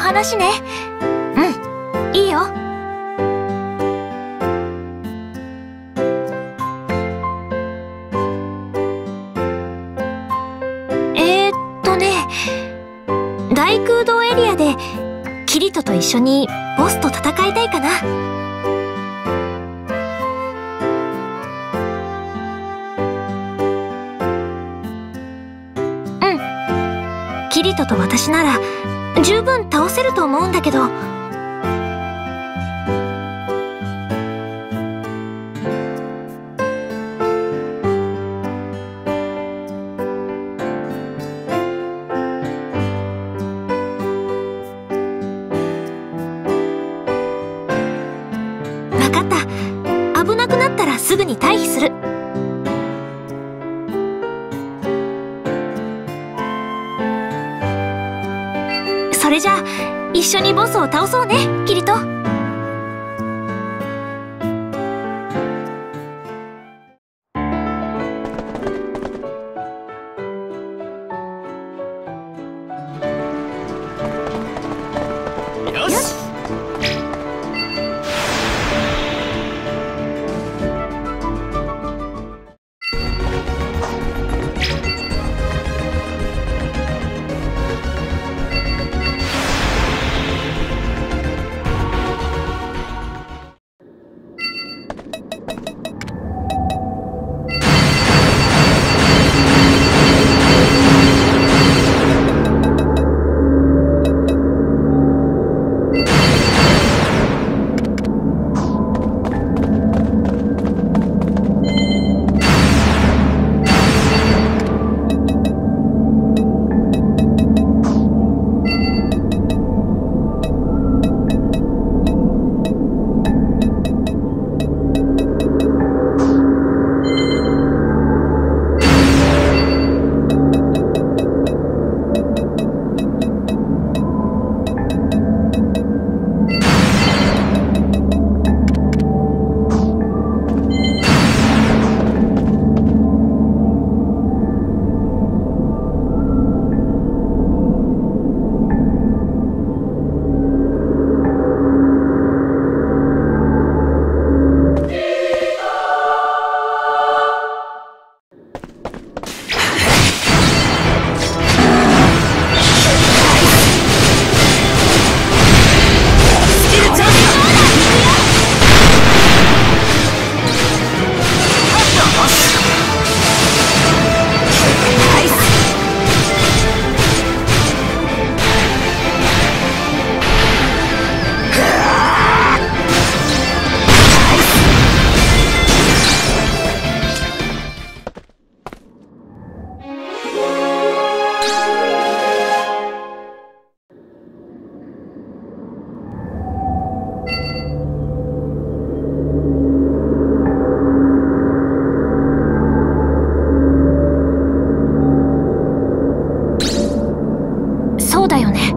話ね。うん、いいよ。大空洞エリアでキリトと一緒にボスと戦いたいかな。キリトと私なら十分倒せると思うんだけど。分かった。危なくなったらすぐに退避する。それじゃあ一緒にボスを倒そうね、キリト。 よし。 そうだよね。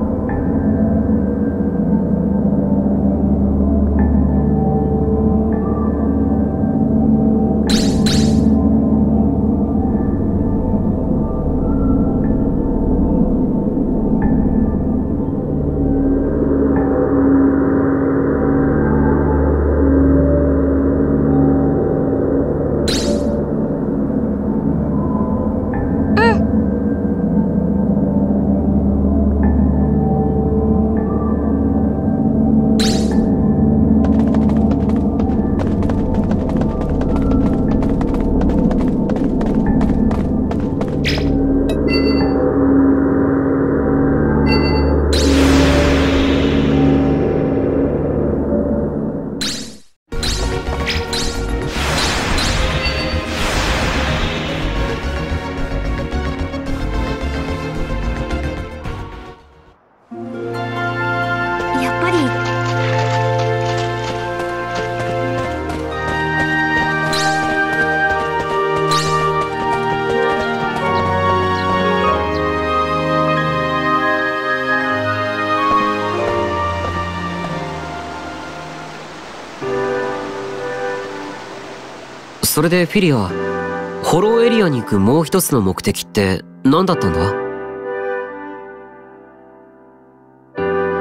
それでフィリア、ホローエリアに行くもう一つの目的って何だったんだ？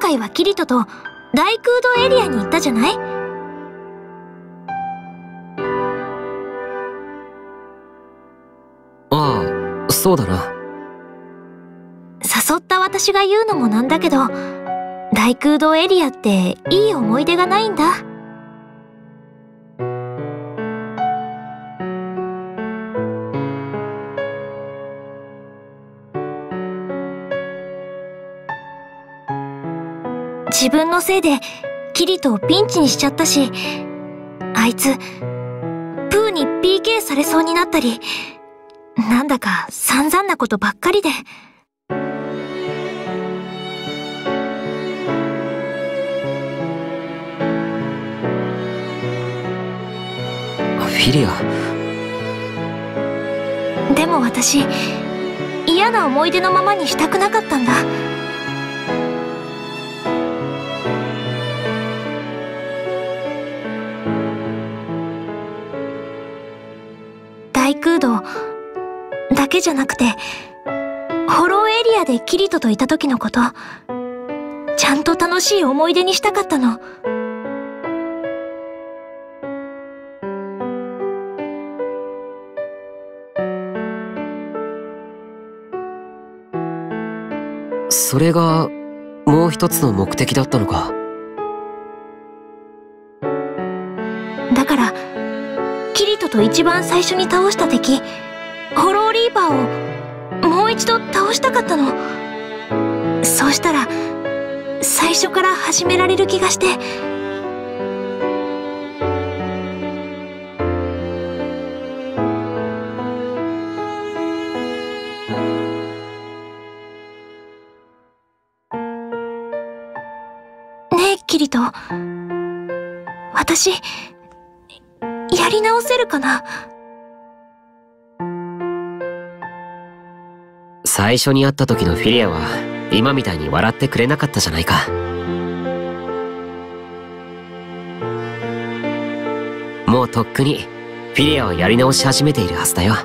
回はキリトと大空洞エリアに行ったじゃない？ ああ、そうだな。 誘った私が言うのもなんだけど、大空洞エリアっていい思い出がないんだ。自分のせいでキリトをピンチにしちゃったし、あいつプーに PK されそうになったり、なんだか散々なことばっかりで。 フィリア。 でも私、嫌な思い出のままにしたくなかったんだ。大空洞だけじゃなくて、ホローエリアでキリトといた時のこと、ちゃんと楽しい思い出にしたかったの。 それがもう一つの目的だったのか。 だからキリトと一番最初に倒した敵、ホローリーパーをもう一度倒したかったの。そうしたら最初から始められる気がして。ねえキリト、私やり直せるかな？ 最初に会った時のフィリアは今みたいに笑ってくれなかったじゃないか。もうとっくにフィリアはやり直し始めているはずだよ。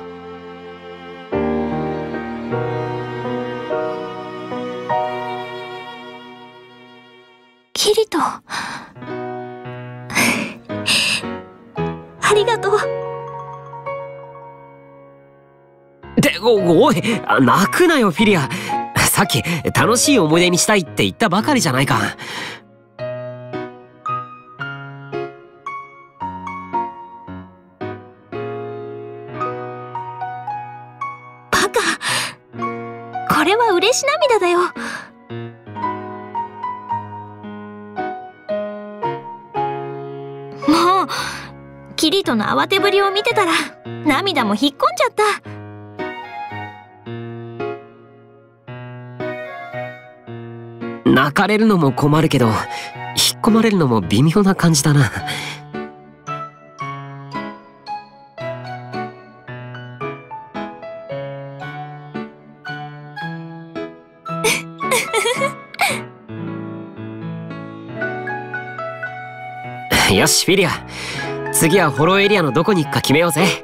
キリトありがとう。 おい、泣くなよフィリア。さっき楽しい思い出にしたいって言ったばかりじゃないか。 バカ、これは嬉し涙だよ。もうキリトの慌てぶりを見てたら涙も引っ込んじゃった。 泣かれるのも困るけど、引っ込まれるのも微妙な感じだな。よしフィリア、次はホローエリアのどこに行くか決めようぜ。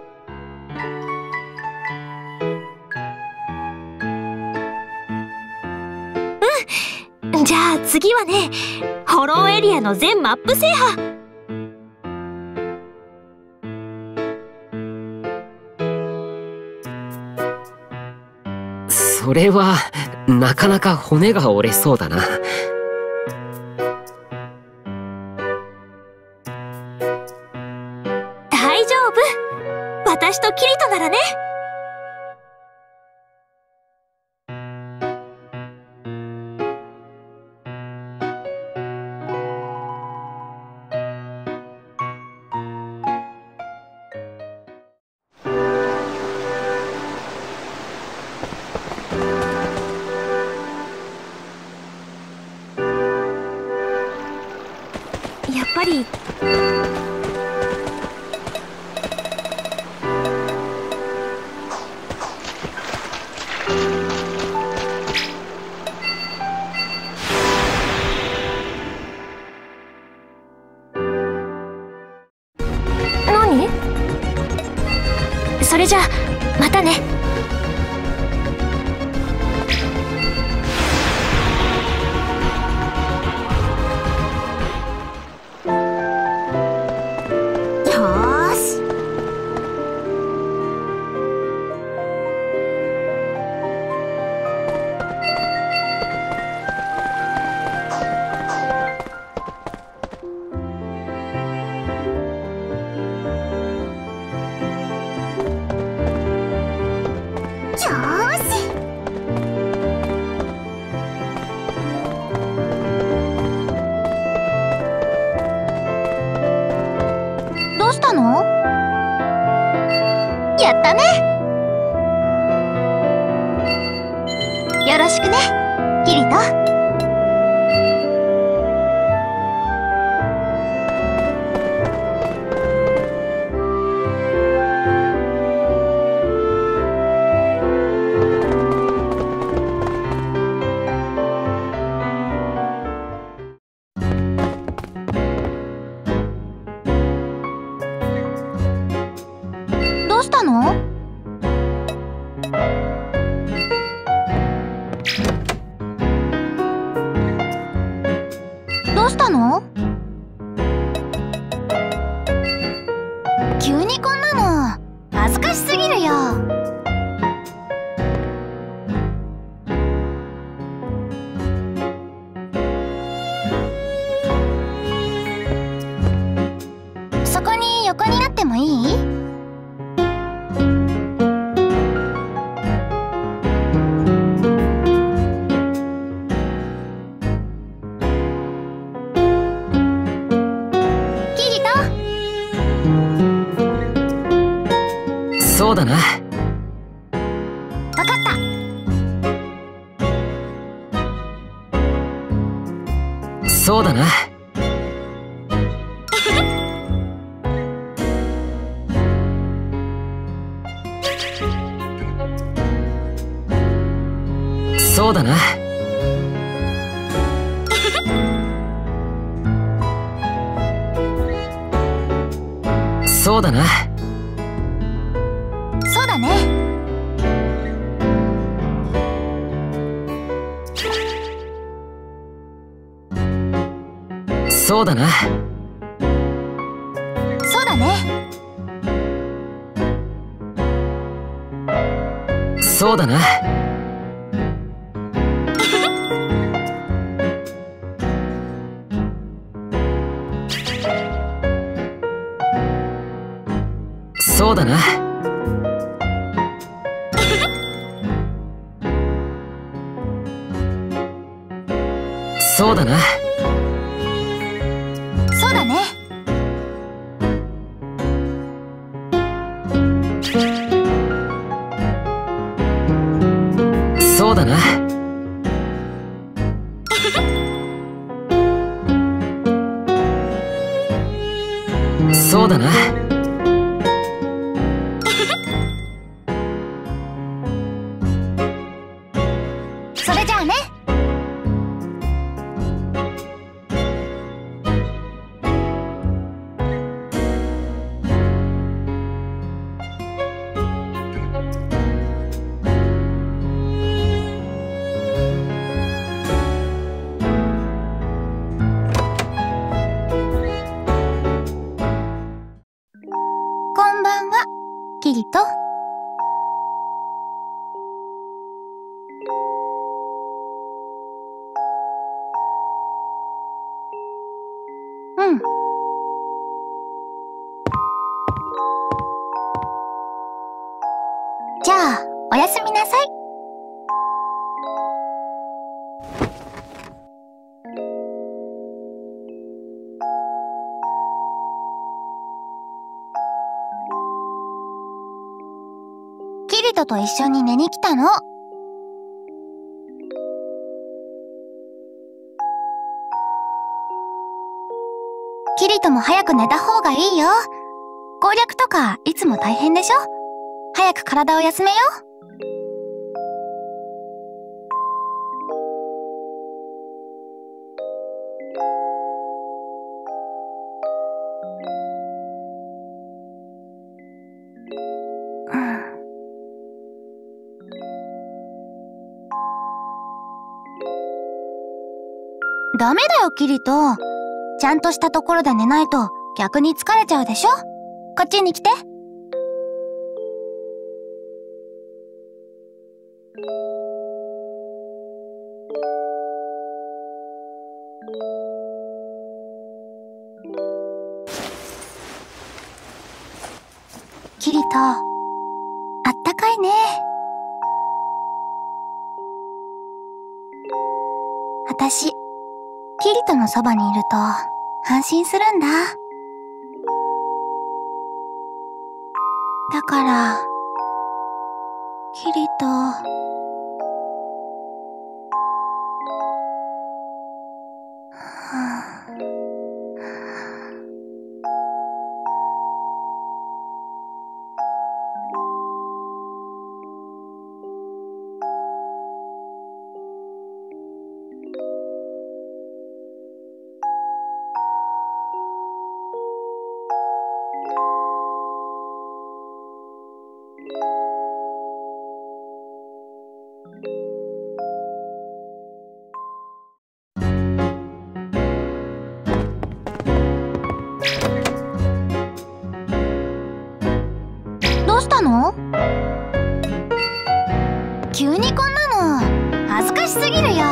じゃあ次はね、ホローエリアの全マップ制覇。 それはなかなか骨が折れそうだな。 大丈夫、私とキリトならね。やっぱり何？それじゃあまたね。 だね。よろしくね、キリト。どうしたの？どうしたの？急にこんなの恥ずかしすぎるよ。そこに横になってもいい？ そうだな。 わかった。 そうだな。そうだな。そうだな。 そうだね。 そうだな。 そうだね。 そうだな。そうだな。そうだな。 そうだね。 そうだな。そうだな。 それじゃあね。こんばんは、キリト。うん。じゃあ、おやすみなさい。キリトと一緒に寝に来たの。キリトも早く寝た方がいいよ。攻略とかいつも大変でしょ？早く体を休めよ。ダメだよ、キリト。ちゃんとしたところで寝ないと逆に疲れちゃうでしょ？こっちに来て。キリト、あったかいね。私、キリトのそばにいると安心するんだ。だから、 どうしたの？急にこんなの恥ずかしすぎるよ。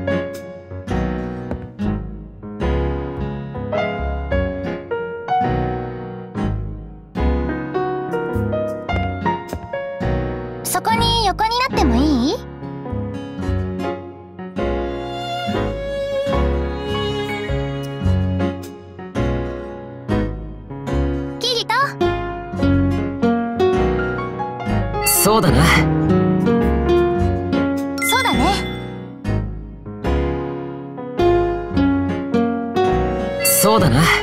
そこに横になってもいい？キリト。 そうだな。 そうだね。 そうだな。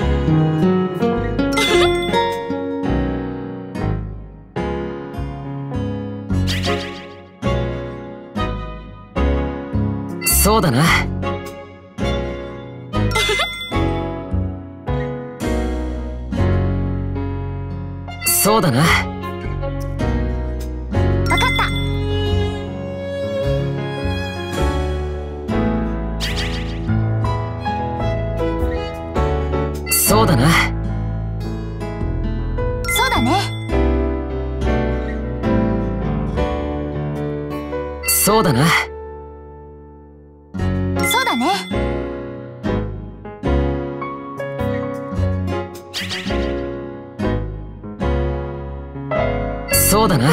そうだな。そうだな。 わかった。 そうだな。 そうだね。 そうだな。 そうだね。 そうだな。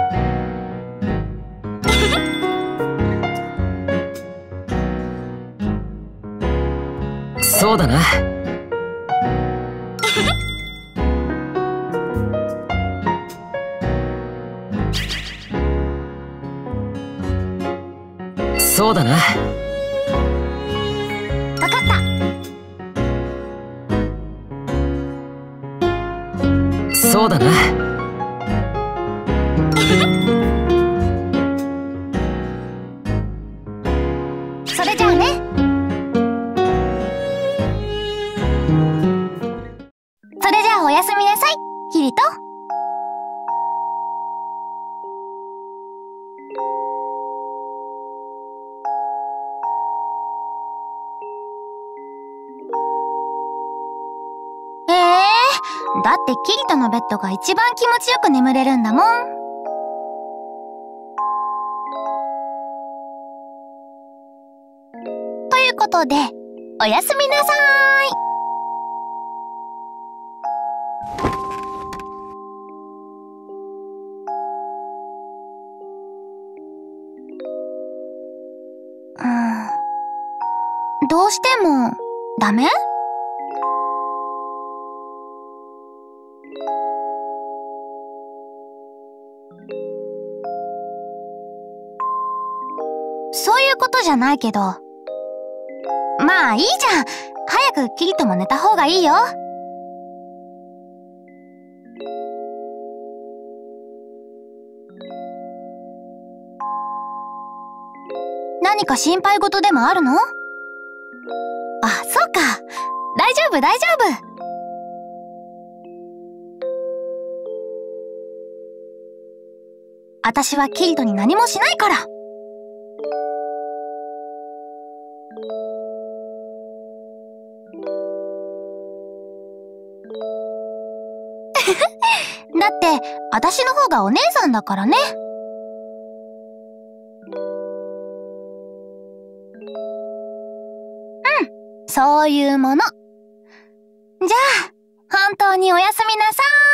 そうだな。そうだな。 わかった。 そうだな。 それじゃあね。それじゃあおやすみなさい、キリト。だってキリトのベッドが一番気持ちよく眠れるんだもん。ということで、おやすみなさーい。どうしてもダメ？そういうことじゃないけど。まあいいじゃん。早くキリトも寝た方がいいよ。何か心配事でもあるの？あ、そうか。大丈夫、大丈夫。私はキリトに何もしないから。だって、私の方がお姉さんだからね。うん、そういうもの。じゃあ、本当におやすみなさーい。